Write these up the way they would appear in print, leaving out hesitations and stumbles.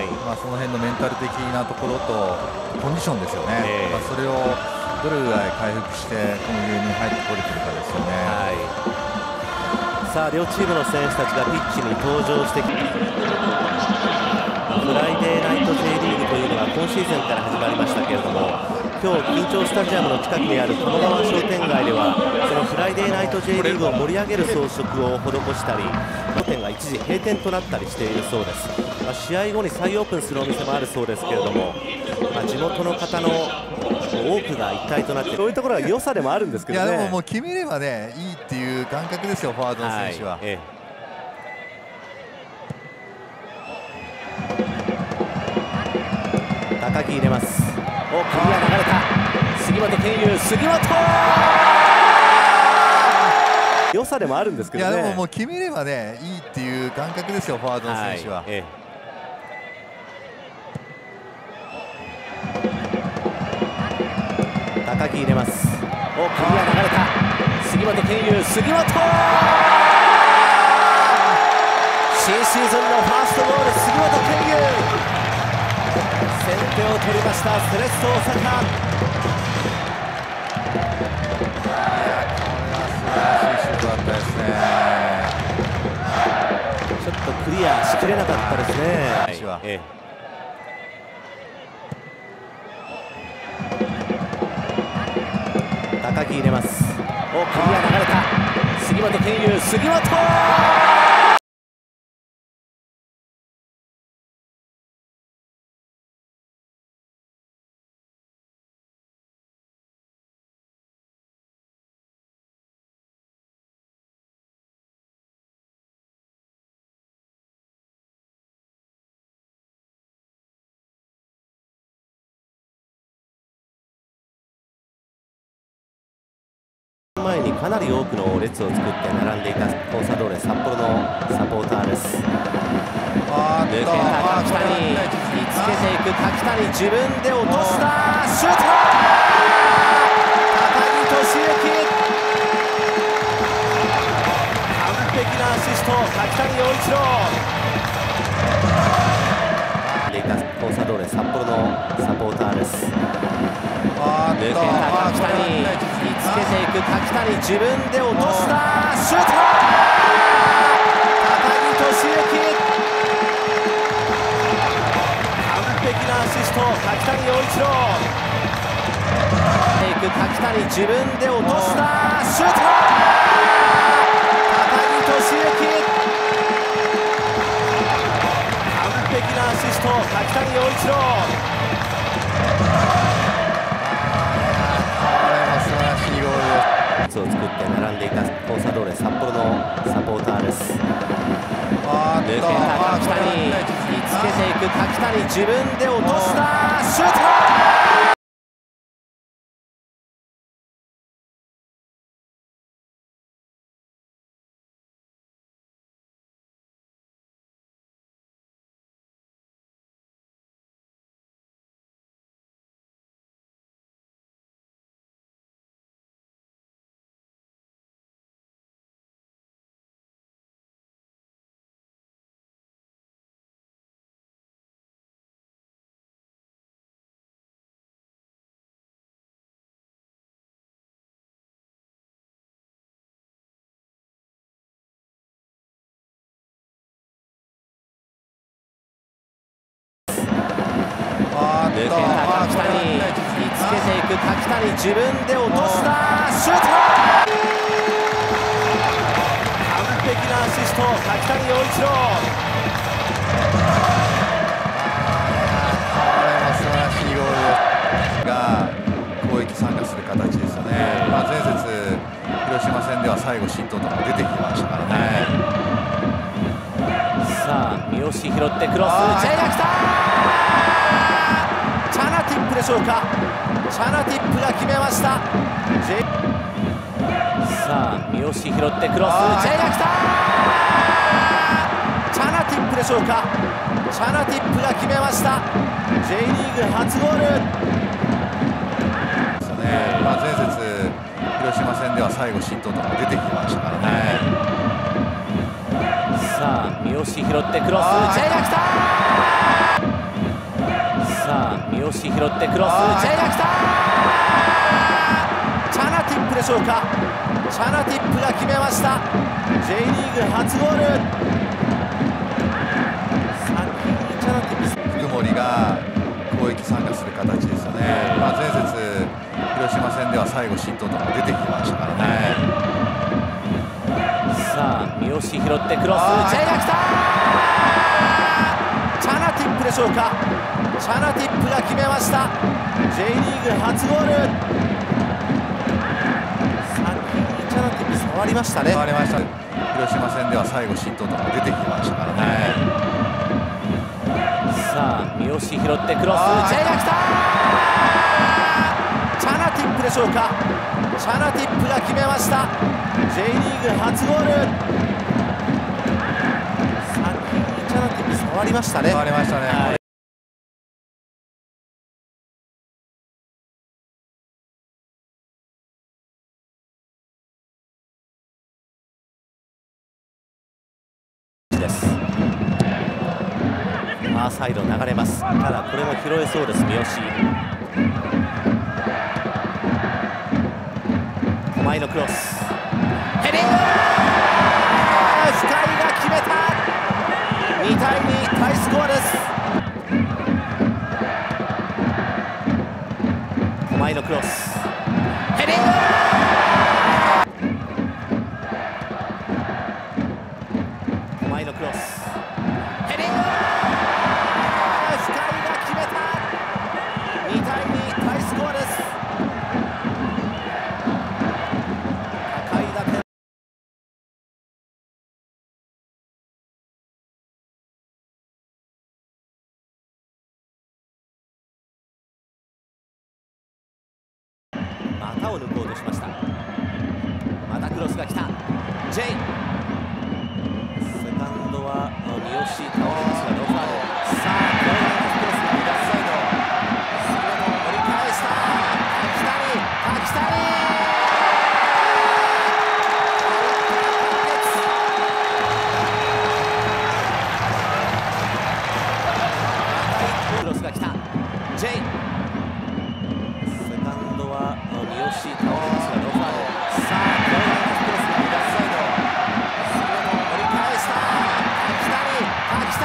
その辺のメンタル的なところとコンディションですよね、それをどれぐらい回復してこのゲームに入ってこれてるかですよね。 さあ両チームの選手たちがピッチに登場してきて、フライデーナイト J リーグというのが今シーズンから始まりましたけれども、今日緊張スタジアムの近くにある鴨川商店街ではそのフライデーナイト J リーグを盛り上げる装飾を施したり、商店が一時閉店となったりしているそうです。試合後に再オープンするお店もあるそうですけれども、地元の方の多くが一体となって、そういうところが良さでもあるんですけどね。 いやでももう決めればねいいっていう感覚ですよ、フォワードの選手は。 高木入れます。クリア流れた杉本健佑、杉本良さでもあるんですけどね。 いやでももう決めればねいいっていう感覚ですよ、フォワードの選手は。 高木入れます。クリア流れた杉本健佑、杉本新シーズンのファーストゴール、杉本健佑先手を取りました、セレッソ大阪。ちょっとクリアしきれなかったですね。高木入れます。クリア流れた杉本健佑、杉本前にかなり多くの列を作って並んでいたコンサドーレ札幌のサポーターです。抜けた柿谷、見つけていく柿谷、自分で落としたシュート、高木俊之完璧なアシスト、柿谷陽一郎コンサドーレ札幌のサポーターです。抜けた柿谷、見つけていく柿谷、自分で落としたシュート、高木俊之完璧なアシスト、柿谷陽一郎いく柿谷、自分で落としたシュート、高木俊之完璧なアシスト、柿谷陽一郎を作って並んでいたコンサドーレ札幌のサポーターです。抜けた柿谷、見つけていく柿谷、自分で落としたシュート、抜けた柿谷、見つけていく柿谷、自分で落としたシュート、完璧なアシスト、柿谷陽一郎素晴らしいゴールが攻撃参加する形ですよね。前節広島戦では最後失投とか出てきましたからね。 さあ三好拾ってクロス、J が来た、チャナティップでしょうか、チャナティップが決めました。さあ三好拾ってクロス、J が来た、チャナティップでしょうか、チャナティップが決めました。 J リーグ初ゴールですね。前節広島戦では最後失投とか出てきましたからね。 さあ三好拾ってクロス、 J が来た。さあ三好拾ってクロス、 J が来た。チャナティップでしょうか。チャナティップが決めました。 J リーグ初ゴール。先にチャナティップ、 福森が攻撃参加する形ですよね。前節広島戦では最後失投とか出てきましたからね。 さあ三好拾ってクロス、 J が来た。チャナティップでしょうか。チャナティップが決めました。 J リーグ初ゴール。先にチャナティップ触りましたね。 触りました。広島戦では最後失投とか出てきましたからね。 さあ三好拾ってクロス、 J が来た。チャナティップでしょうか。チャナティップが決めました。 J リーグ初ゴール。先にチャナティップ触りましたね。 触りましたね。 ですファーサイド流れます。ただこれも拾えそうです。三好、狛江のクロス、ヘディング、深井が決めた。2対2、タイスコアです。狛江のクロス、ヘディング、狛江のクロス、ヘディング、深井が決めた。2対2、タイスコアです。高い打点。股を抜こうとしました。またクロスが来た。 J、 セカンドは三好倒れますがノーファウル。さあこれがクロスが左サイド、菅野折り返した。滝谷クロスが来た。 J、 セカンドは三好倒れますがノーファウル。さあこれがクロスが左サイド、菅野折り返した。滝谷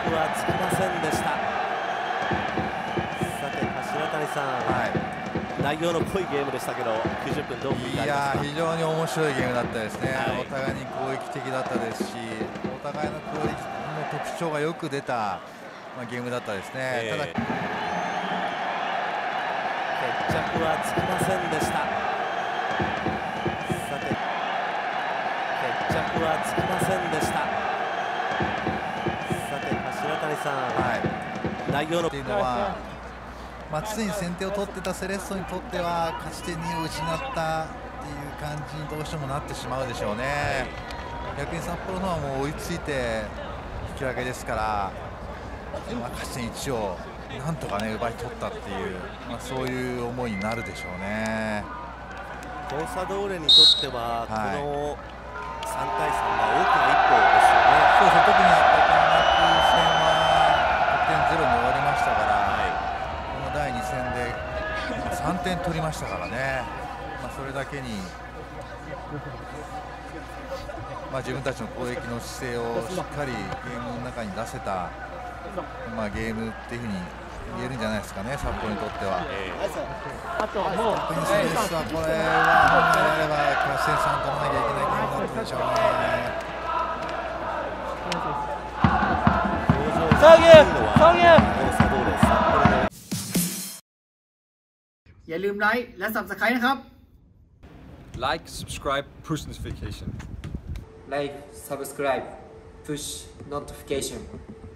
はつきませんでした。さて柱谷さん、内容の濃いゲームでしたけど90分どう振り返りますか？ 非常に面白いゲームだったですね、 はいお互いに攻撃的だったですし、お互いの攻撃の特徴がよく出た、ゲームだったですね。ただ決着はつきませんでした。さて決着はつきませんでした。さて柱谷さん、内容のっていうのは、常に先手を取ってたセレッソにとっては勝ち点2を失ったっていう感じにどうしてもなってしまうでしょうね。逆に札幌の方はもう追いついて引き分けですから、勝ち点1をなんとかね奪い取ったっていう、そういう思いになるでしょうね。 コンサドーレにとっては、この3対3が大きな一歩ですよね。 そうですね、特にやっぱり開幕戦は得点ゼロに終わりましたから、この第2戦で3点取りましたからね、それだけに、自分たちの攻撃の姿勢をしっかりゲームの中に出せた、ゲームっていうふうに言えるんじゃないですかね、札幌にとっては。逆にセレッソはこれは本来であれば勝ち点3取らなきゃいけないゲームだったでしょうね。 อย่าลืมไลค์และ Subscribe นะครับ Like, subscribe, push notification. Like, subscribe, push notification